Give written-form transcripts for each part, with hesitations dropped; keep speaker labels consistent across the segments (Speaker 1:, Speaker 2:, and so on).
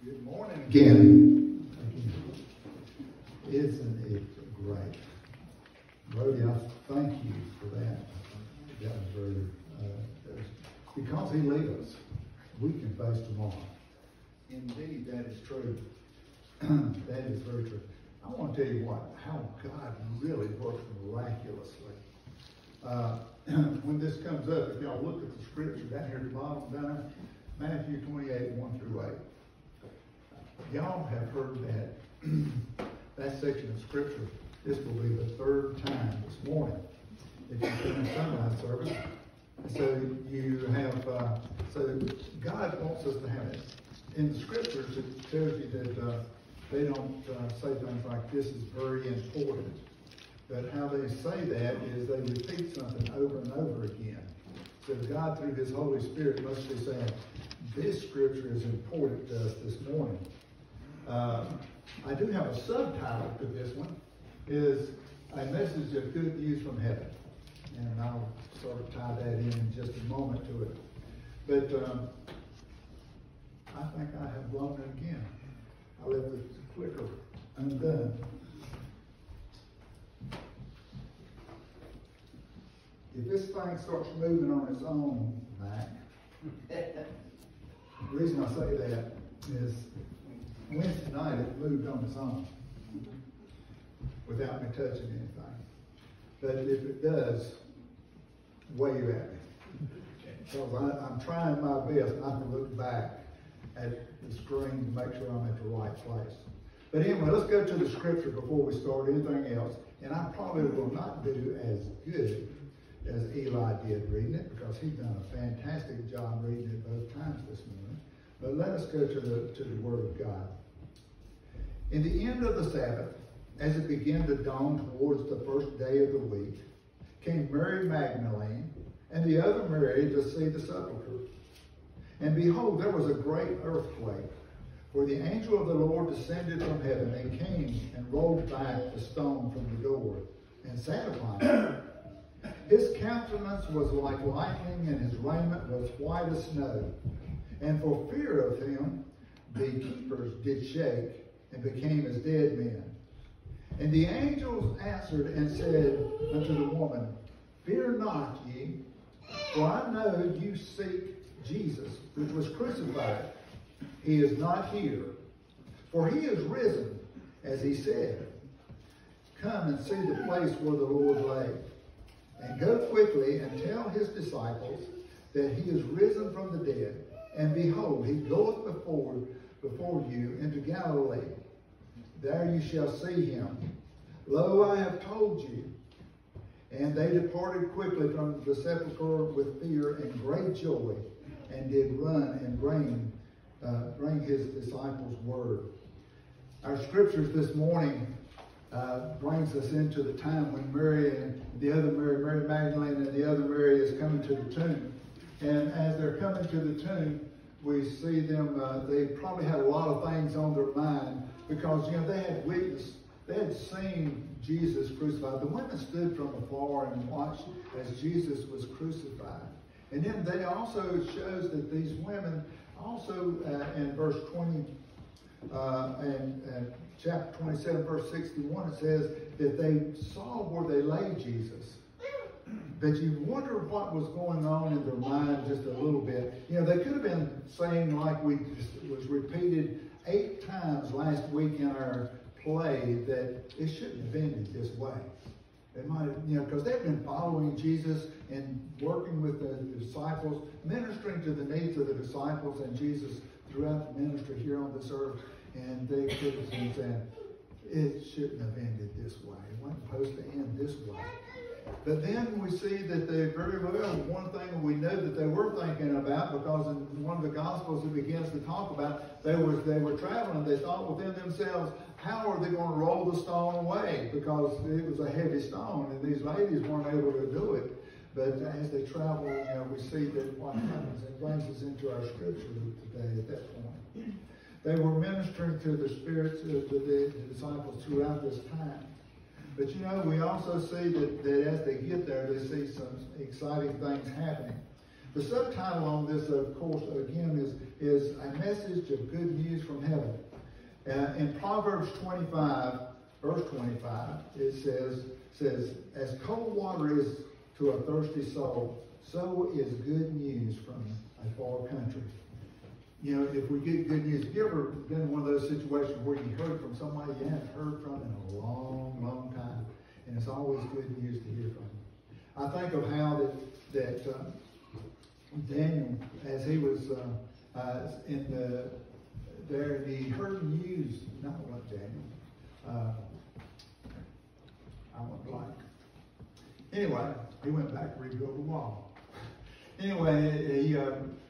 Speaker 1: Good morning again. Isn't it great? Brody, I thank you for that. That was very, because he leads us, we can face tomorrow. Indeed, that is true. That is very true. I want to tell you how God really works miraculously. When this comes up, if y'all look at the scripture down here at the bottom, down Matthew 28, 1 through 8. Y'all have heard that section of scripture. This will be the third time this morning if you've been in sunrise service. So you have, so God wants us to have it. In the scriptures, it tells you that they don't say things like this is very important. But how they say that is they repeat something over and over again. So God, through His Holy Spirit, must be saying, this scripture is important to us this morning. I do have a subtitle to this one, is a message of good news from heaven. And I'll sort of tie that in just a moment to it. But I think I have blown it again. I left the clicker undone. If this thing starts moving on its own, Mac, the reason I say that is Wednesday night it moved on its own without me touching anything. But if it does, wave at me. Because I'm trying my best not to look back at the screen to make sure I'm at the right place. But anyway, let's go to the scripture before we start anything else. And I probably will not do as good as Eli did reading it, because he's done a fantastic job reading it both times this morning. But let us go to the Word of God. In the end of the Sabbath, as it began to dawn towards the first day of the week, came Mary Magdalene and the other Mary to see the sepulchre. And behold, there was a great earthquake, for the angel of the Lord descended from heaven and came and rolled back the stone from the door and sat upon it. His countenance was like lightning, and his raiment was white as snow. And for fear of him, the keepers did shake and became as dead men. And the angels answered and said unto the woman, Fear not ye, for I know you seek Jesus, which was crucified. He is not here, for he is risen, as he said. Come and see the place where the Lord lay. And go quickly and tell his disciples that he is risen from the dead. And behold, he goeth before you into Galilee. There you shall see him. Lo, I have told you. And they departed quickly from the sepulchre with fear and great joy, and did run and bring his disciples word. Our scriptures this morning brings us into the time when Mary and the other Mary, Mary Magdalene and the other Mary is coming to the tomb. And as they're coming to the tomb, we see them, they probably had a lot of things on their mind, because, they had witnessed, they had seen Jesus crucified. The women stood from afar and watched as Jesus was crucified. And then they also shows that these women also in verse 20 and chapter 27, verse 61, it says that they saw where they laid Jesus. But you wonder what was going on in their mind just a little bit. They could have been saying, like was repeated 8 times last week in our play, that it shouldn't have ended this way. They might have, because they've been following Jesus and working with the disciples, ministering to the needs of the disciples and Jesus throughout the ministry here on this earth. And they could have been saying, it shouldn't have ended this way. It wasn't supposed to end this way. But then we see that they very well, one thing we know that they were thinking about, because in one of the Gospels it begins to talk about, they were traveling, they thought within themselves, how are they going to roll the stone away? Because it was a heavy stone, and these ladies weren't able to do it. But as they travel, we see that what happens. It brings us into our scripture today at that point. They were ministering to the spirits of the disciples throughout this time. But we also see that as they get there, they see some exciting things happening. The subtitle on this, of course, again, is a message of good news from heaven. In Proverbs 25, verse 25, it says, as cold water is to a thirsty soul, so is good news from a far country. You know, if we get good news, have you ever been in one of those situations where you heard from somebody you haven't heard from in a long, long time? And it's always good news to hear from. I think of how that Daniel, as he was there, and he heard news, not what Daniel, I went blank. Anyway, he went back to rebuild the wall. Anyway, he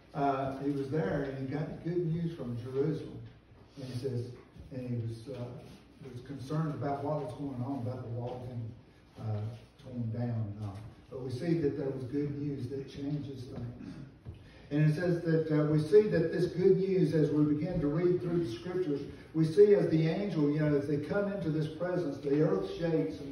Speaker 1: was there and he got good news from Jerusalem. And he says, and he was concerned about what was going on, about the wall being torn down and all. But we see that there was good news that changes things. And it says that we see that this good news, as we begin to read through the scriptures, we see as the angel, you know, as they come into this presence, the earth shakes and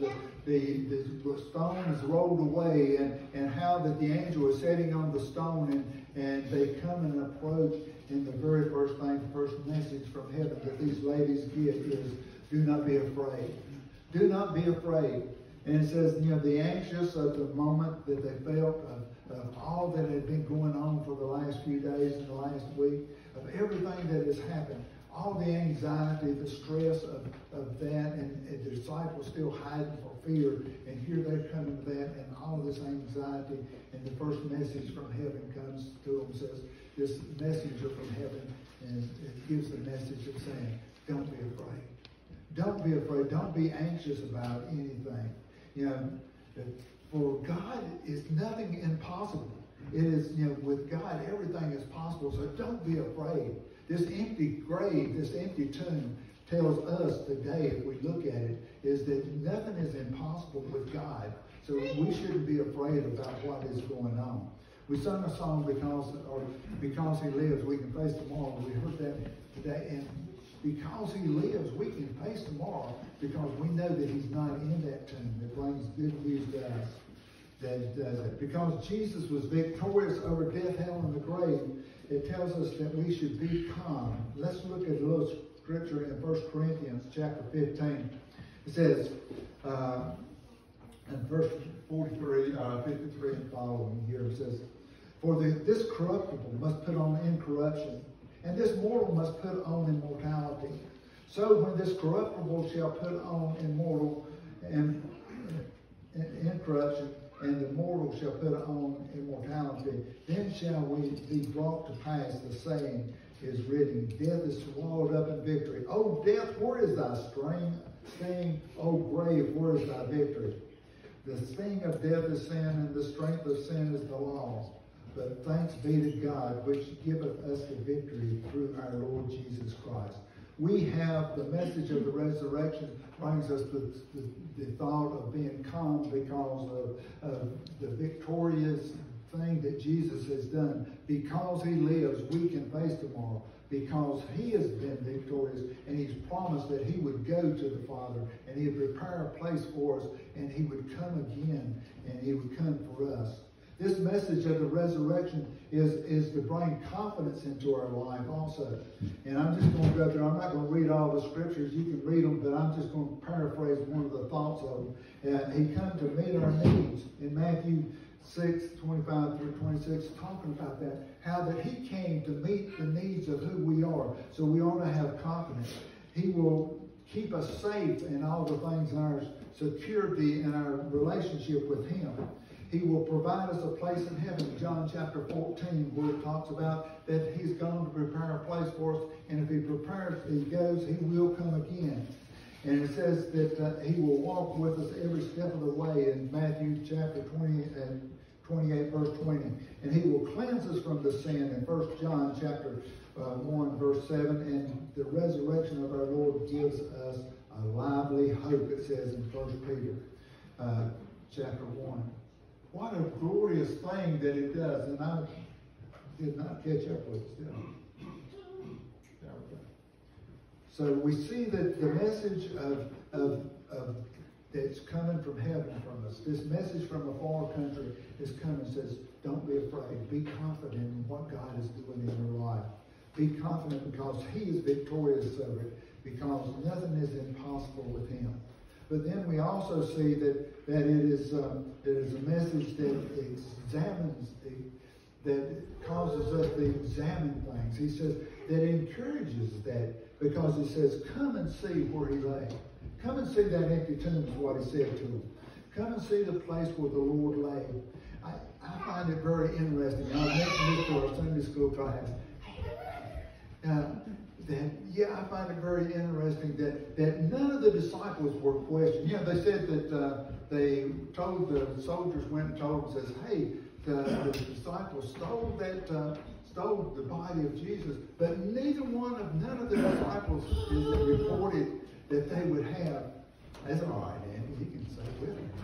Speaker 1: the stone is rolled away, and how that the angel is sitting on the stone, and they come and approach, and the very first thing, the first message from heaven that these ladies get is, do not be afraid. Do not be afraid. And it says, you know, the anxious of the moment that they felt of all that had been going on for the last few days and the last week, of everything that has happened, all the anxiety, the stress of that, and the disciples still hiding for fear, and here they're coming to that, and all this anxiety, and the first message from heaven comes to them, says, this messenger from heaven, and it gives the message of saying, don't be afraid. Don't be afraid. Don't be anxious about anything. You know, for God is nothing impossible. It is, you know, with God, everything is possible. So don't be afraid. This empty grave, this empty tomb tells us today, if we look at it, is that nothing is impossible with God. So we shouldn't be afraid about what is going on. We sung a song because He lives, we can face tomorrow. We heard that today. And because He lives, we can face tomorrow because we know that He's not in that tomb. That brings good news to us. That does it. Because Jesus was victorious over death, hell, and the grave, it tells us that we should be calm. Let's look at a little scripture in 1 Corinthians chapter 15. It says, in verse 53 and following here, it says, for this corruptible must put on incorruption, and this mortal must put on immortality. So when this corruptible shall put on immortal and incorruption, and the mortal shall put on immortality, then shall we be brought to pass. The saying is written, death is swallowed up in victory. O death, where is thy sting? O grave, where is thy victory? The sting of death is sin, and the strength of sin is the law. But thanks be to God, which giveth us the victory through our Lord Jesus Christ. We have the message of the resurrection brings us the thought of being calm because of the victorious thing that Jesus has done. Because He lives, we can face tomorrow. Because He has been victorious, and He's promised that He would go to the Father, and He would prepare a place for us, and He would come again, and He would come for us. This message of the resurrection is to bring confidence into our life also. And I'm just going to go through, I'm not going to read all the scriptures, you can read them, but I'm just going to paraphrase one of the thoughts of them. He come to meet our needs. In Matthew 6:25 through 26, talking about that, how that He came to meet the needs of who we are. So we ought to have confidence. He will keep us safe in all the things in our security and our relationship with Him. He will provide us a place in heaven. John chapter 14, where it talks about that He's gone to prepare a place for us. And if He prepares, He goes, He will come again. And it says that He will walk with us every step of the way in Matthew chapter 20 and 28, verse 20. And He will cleanse us from the sin in 1 John chapter 1, verse 7. And the resurrection of our Lord gives us a lively hope, it says in 1 Peter chapter 1. What a glorious thing that it does. And I did not catch up with it still. There we go. So we see that the message of that's coming from heaven from us. This message from a far country is coming and says, don't be afraid. Be confident in what God is doing in your life. Be confident because He is victorious over it, because nothing is impossible with Him. But then we also see that it is a message that examines, that causes us to examine things. He says that encourages that, because He says, come and see where He lay. Come and see that empty tomb is what He said to him. Come and see the place where the Lord lay. I find it very interesting. I mentioned this to our Sunday school class. I find it very interesting that none of the disciples were questioned. You know, they said that they told the soldiers, went and told them, says, hey, the disciples stole the body of Jesus, but none of the disciples is reported that they would have. That's all right, Andy. He can say with him.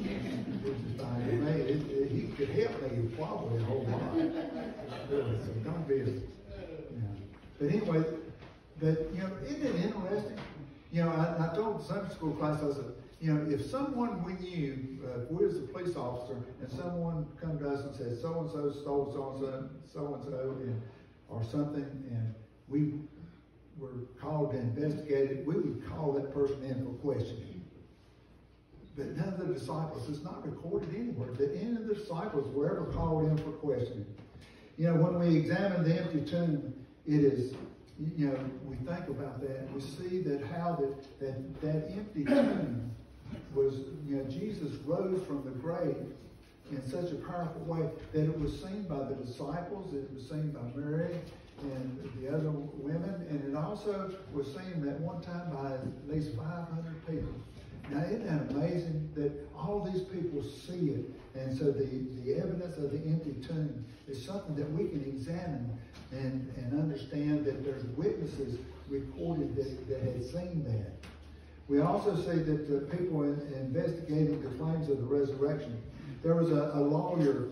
Speaker 1: He could help me probably a whole lot. Really, so don't be. But anyway, isn't it interesting? I told the Sunday school class, I said, if someone we knew, if we was a police officer, and someone come to us and said, so-and-so stole so-and-so, or something, and we were called to investigate it, we would call that person in for questioning. But none of the disciples, it's not recorded anywhere that any of the disciples were ever called in for questioning. When we examine the empty tomb, it is, we think about that. We see that how that empty tomb was, Jesus rose from the grave in such a powerful way that it was seen by the disciples, it was seen by Mary and the other women, and it also was seen at one time by at least 500 people. Now, isn't that amazing that all these people see it? And so the evidence of the empty tomb is something that we can examine and understand that there's witnesses recorded that had seen that. We also see that the people investigating the claims of the resurrection. There was a lawyer,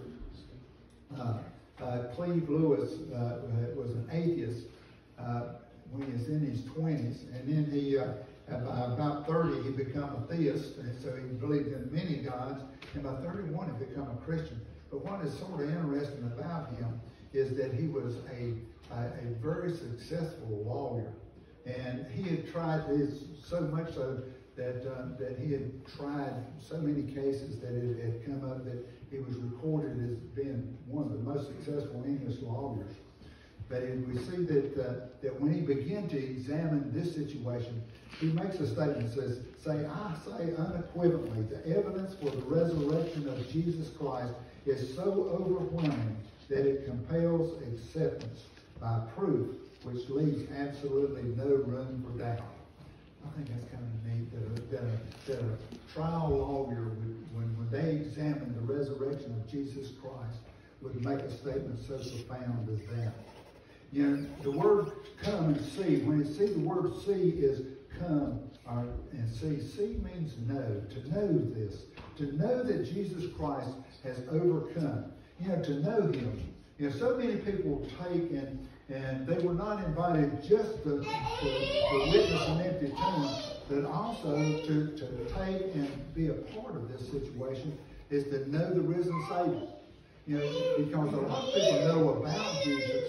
Speaker 1: Cleve Lewis, was an atheist when he was in his 20s, and then he at about 30, he became a theist, and so he believed in many gods. And by 31, he became a Christian. But what is sort of interesting about him is that he was a very successful lawyer, and he had tried this so much so that he had tried so many cases that it had come up that he was recorded as being one of the most successful English lawyers. But we see that when he began to examine this situation, he makes a statement that says, I say unequivocally, the evidence for the resurrection of Jesus Christ is so overwhelming that it compels acceptance by proof which leaves absolutely no room for doubt. I think that's kind of neat that a trial lawyer, when they examine the resurrection of Jesus Christ, would make a statement so profound as that. The word come and see, when you see the word see is come and see. See means know, to know this, to know that Jesus Christ has overcome, to know Him. So many people take and they were not invited just to witness an empty tomb, but also to take and be a part of this situation is to know the risen Savior. Because a lot of people know about Jesus,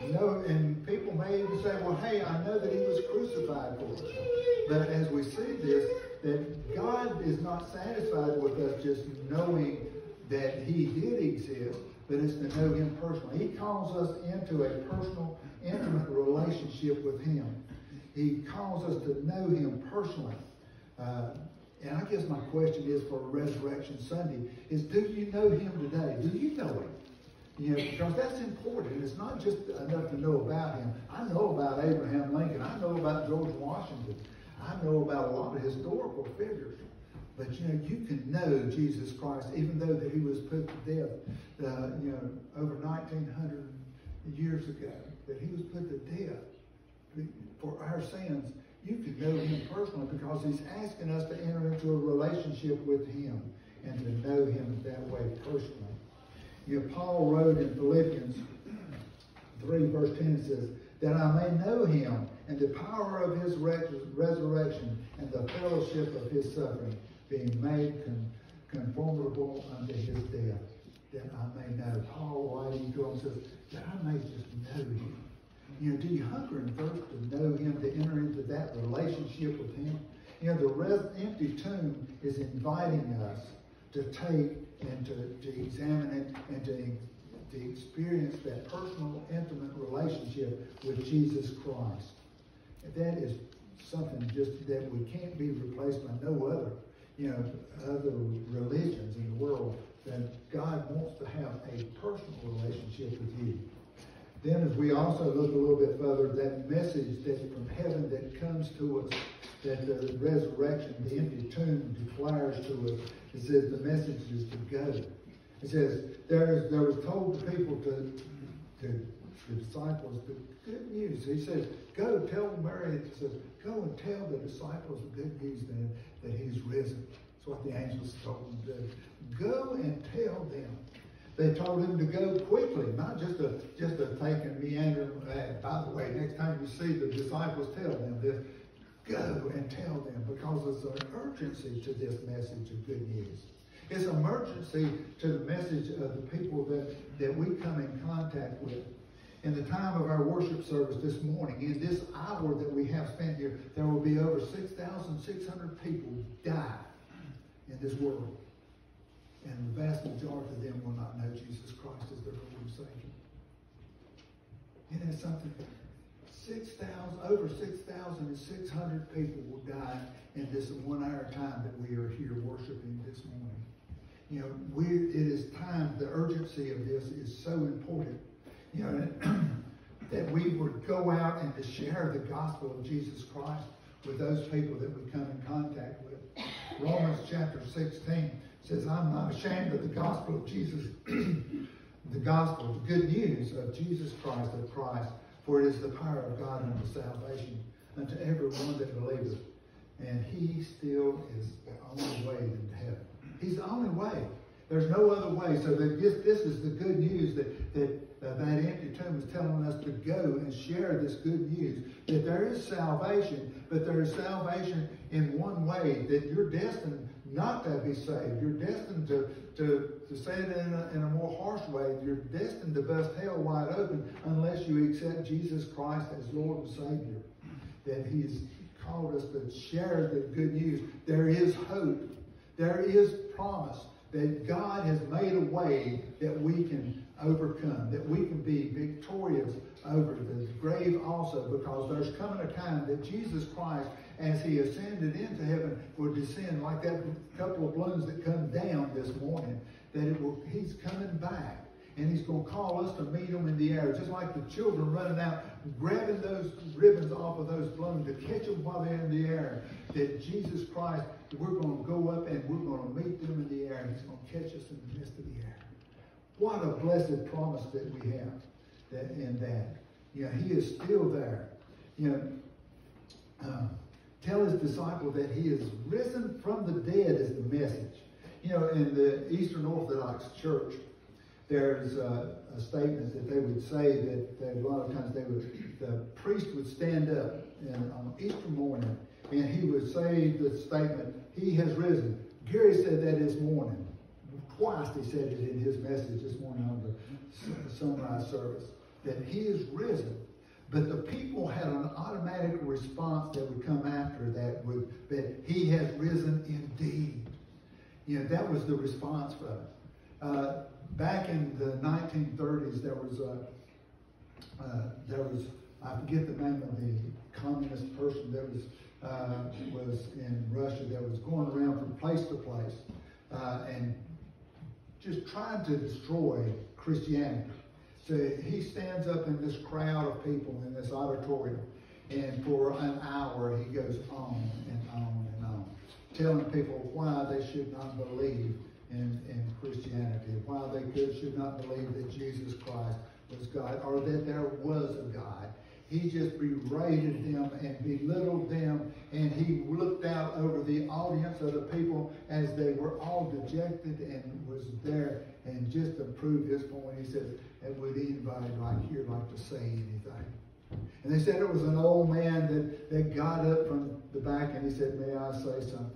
Speaker 1: and people may even say, well, hey, I know that He was crucified for us. But as we see this, that God is not satisfied with us just knowing that He did exist, but it's to know Him personally. He calls us into a personal, intimate relationship with Him. He calls us to know Him personally. And I guess my question is for Resurrection Sunday is, do you know Him today? Do you know Him? Because that's important. It's not just enough to know about Him. I know about Abraham Lincoln. I know about George Washington. I know about a lot of historical figures. But, you can know Jesus Christ, even though that He was put to death, over 1,900 years ago, that He was put to death for our sins. You can know Him personally because He's asking us to enter into a relationship with Him and to know Him that way personally. Paul wrote in Philippians 3, verse 10, it says, that I may know Him and the power of His resurrection and the fellowship of His suffering, being made conformable unto his death, that I may know. Paul writing to him says, that I may just know you. You know, do you hunger and thirst to know him, to enter into that relationship with him? You know, the empty tomb is inviting us to take and to examine it and to experience that personal, intimate relationship with Jesus Christ. And that is something just that we can't be replaced by no other, other religions in the world. That God wants to have a personal relationship with you. Then as we also look a little bit further, that message that from heaven that comes to us, that the resurrection, the empty tomb declares to us, it says the message is to go. It says, there was told to people, to the disciples, the good news. He says, go tell Mary, it says, go and tell the disciples the good news that he's risen. That's what the angels told him to do. Go and tell them. They told him to go quickly, not just to take and meander. By the way, next time you see the disciples, tell them this. Go and tell them, because there's an urgency to this message of good news. It's an emergency to the message of the people that we come in contact with. In the time of our worship service this morning, in this hour that we have spent here, there will be over 6,600 people die in this world. And the vast majority of them will not know Jesus Christ as their Lord and Savior. Isn't that something? Over 6,600 people will die in this 1 hour time that we are here worshiping this morning. You know, it is time. The urgency of this is so important. You know, that we would go out and to share the gospel of Jesus Christ with those people that we come in contact with. Romans chapter 16 says, I'm not ashamed of the gospel of Jesus, the gospel, the good news of Jesus Christ, of Christ, for it is the power of God unto salvation, unto everyone that believeth. And he still is the only way into heaven. He's the only way. There's no other way. So this is the good news that empty tomb is telling us to go and share this good news. That there is salvation, but there is salvation in one way, that you're destined not to be saved. You're destined to say it in a more harsh way. You're destined to bust hell wide open unless you accept Jesus Christ as Lord and Savior. That He's called us to share the good news. There is hope. There is promise that God has made a way that we can overcome, that we can be victorious over the grave also, because there's coming a time that Jesus Christ, as He ascended into heaven, will descend like that couple of balloons that come down this morning, He's coming back. And He's going to call us to meet Him in the air, just like the children running out, grabbing those ribbons off of those balloons to catch them while they're in the air. That Jesus Christ, we're going to go up and we're going to meet them in the air, and He's going to catch us in the midst of the air. What a blessed promise that we have in that. You know, He is still there. You know, tell His disciples that He is risen from the dead is the message. You know, in the Eastern Orthodox Church, there's a statement that they would say that a lot of times the priest would stand up on Easter morning, and he would say the statement, He has risen. Gary said that this morning. Twice he said it in his message this morning on the sunrise service, that He is risen. But the people had an automatic response that would come after that He has risen indeed. You know, that was the response for us. Back in the 1930s, there was I forget the name of the communist person that was in Russia that was going around from place to place and just trying to destroy Christianity. So he stands up in this crowd of people in this auditorium, and for an hour he goes on and on and on, telling people why they should not believe in Christianity, why they should not believe that Jesus Christ was God, or that there was a God. He just berated them and belittled them, and he looked out over the audience of the people as they were all dejected and was there, and just to prove his point, he said, and would anybody here like to say anything? And they said it was an old man that got up from the back, and he said, may I say something?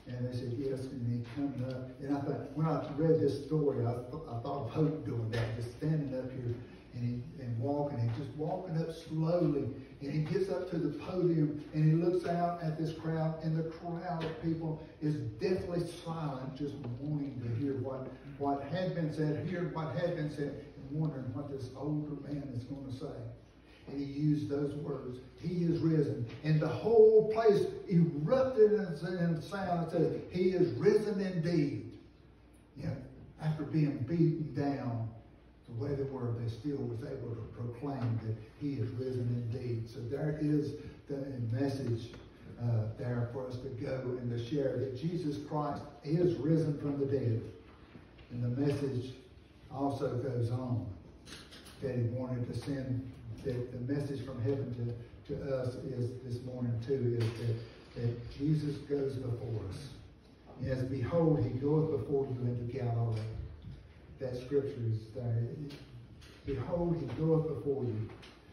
Speaker 1: And they said, yes, and he coming up. And I thought, when I read this story, I thought of Hope doing that, just standing up here and walking, and just walking up slowly. And he gets up to the podium and he looks out at this crowd, and the crowd of people is deathly silent, just wanting to hear what had been said, and wondering what this older man is going to say. And he used those words, he is risen. And the whole place erupted in sound and said, he is risen indeed. You know, after being beaten down the way they were, they still was able to proclaim that he is risen indeed. So there is the message there for us to go and to share that Jesus Christ is risen from the dead. And the message also goes on that he wanted to send. That the message from heaven to us is this morning too, is that Jesus goes before us. Yes, behold, he goeth before you into Galilee. That scripture is there. Behold, he goeth before you.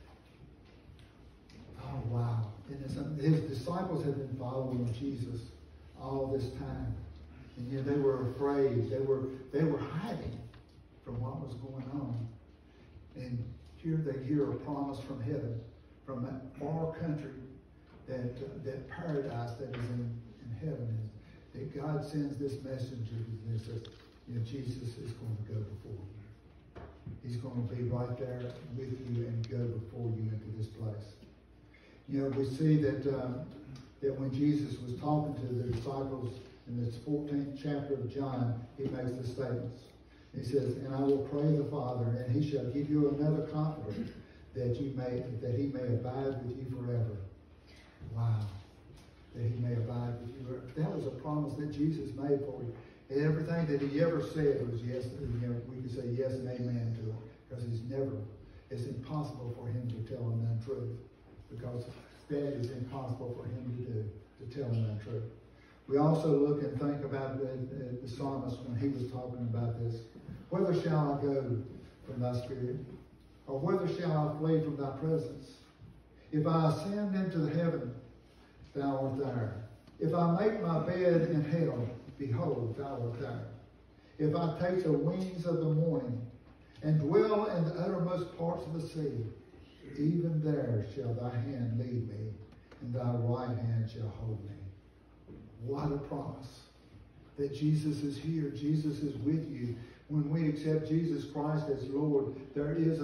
Speaker 1: Oh, wow. And his disciples had been following Jesus all this time. And yet they were afraid. They were hiding from what was going on. And here they hear a promise from heaven, from that far country, that paradise that is in heaven, that God sends this messenger and says, you know, Jesus is going to go before you. He's going to be right there with you and go before you into this place. You know, we see that when Jesus was talking to the disciples in this 14th chapter of John, he makes the statements. He says, and I will pray the Father, and he shall give you another comforter, that he may abide with you forever. Wow. That he may abide with you forever. That was a promise that Jesus made for you. And everything that he ever said was yes. You know, we could say yes and amen to it. Because it's impossible for him to tell an untruth. Because that is impossible for him to do, to tell an untruth. We also look and think about the psalmist when he was talking about this. Whither shall I go from thy spirit? Or whither shall I flee from thy presence? If I ascend into the heaven, thou art there. If I make my bed in hell, behold, thou art there. If I take the wings of the morning and dwell in the uttermost parts of the sea, even there shall thy hand lead me, and thy right hand shall hold me. What a promise that Jesus is here. Jesus is with you. When we accept Jesus Christ as Lord, there is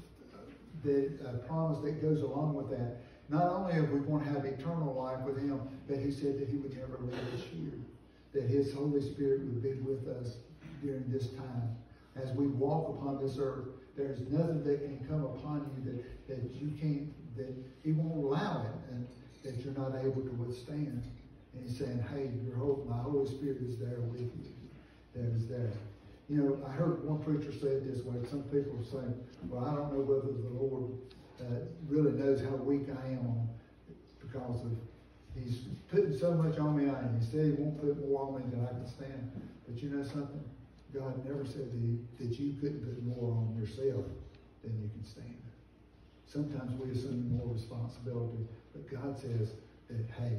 Speaker 1: a promise that goes along with that. Not only are we going to have eternal life with him, but he said that he would never leave us here. That his Holy Spirit would be with us during this time. As we walk upon this earth, there's nothing that can come upon you that you can't, that he won't allow it, and that you're not able to withstand. And he's saying, hey, my Holy Spirit is there with you. That is there. You know, I heard one preacher say it this way. Some people are saying, well, I don't know whether the Lord really knows how weak I am because he's putting so much on me. And he said he won't put more on me than I can stand. But you know something? God never said that you couldn't put more on yourself than you can stand. Sometimes we assume more responsibility. But God says that, hey,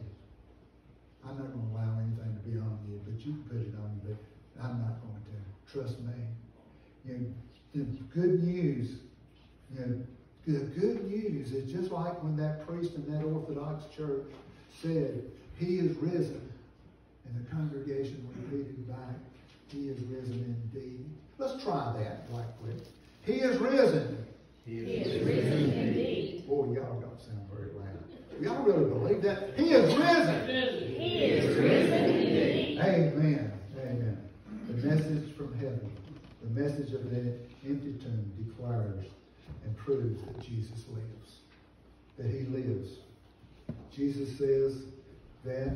Speaker 1: I'm not going to allow anything to be on you, but you can put it on you, but I'm not going to. Trust me. You know, the good news, you know, the good news is just like when that priest in that Orthodox church said, he is risen. And the congregation repeated back, he is risen indeed. Let's try that right quick. He is risen.
Speaker 2: He is risen indeed.
Speaker 1: Boy, y'all don't sound very loud. Y'all really believe that? He is risen.
Speaker 2: He is risen indeed.
Speaker 1: Amen. Amen. The message from heaven, the message of the empty tomb declares and proves that Jesus lives. That he lives. Jesus says that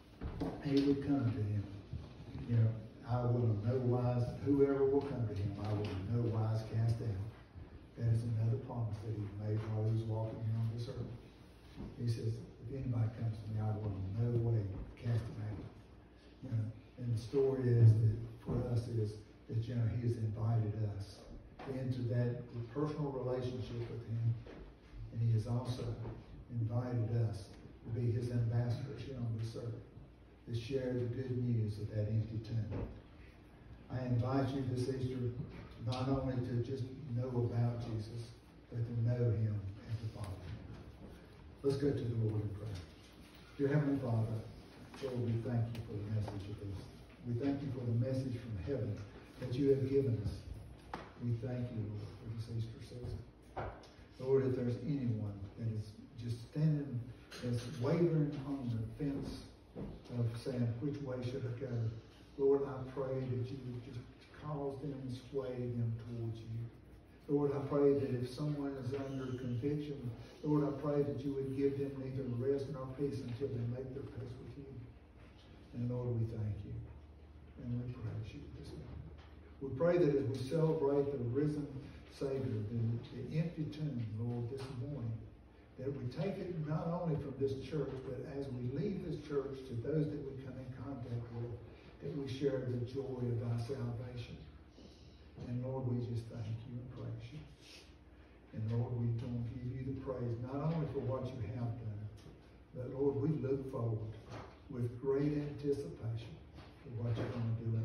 Speaker 1: he would come to him. You know, I will in no wise, whoever will come to him, I will in no wise cast out. That is another promise that he made while he was walking here on this earth. He says, if anybody comes to me, I will in no way cast him out. You know, and the story is that for us is that, you know, he has invited us into that personal relationship with him. And he has also invited us to be his ambassadors here on this earth. to share the good news of that empty tomb. I invite you this Easter not only to just know about Jesus, but to know him and to follow him. Let's go to the Lord in prayer. Dear Heavenly Father, Lord, we thank you for the message of this. We thank you for the message from heaven that you have given us. We thank you, Lord, for this Easter season. Lord, if there's anyone that is just standing, that's wavering on the fence of saying, which way should I go? Lord, I pray that you would just cause them and sway them towards you. Lord, I pray that if someone is under conviction, Lord, I pray that you would give them neither rest nor peace until they make their peace with you. And Lord, we thank you. And we praise you this morning. We pray that as we celebrate the risen Savior, the empty tomb, Lord, this morning, that we take it not only from this church, but as we leave this church to those that we come in contact with, that we share the joy of our salvation. And Lord, we just thank you and praise you. And Lord, we don't give you the praise, not only for what you have done, but Lord, we look forward with great anticipation for what you're going to do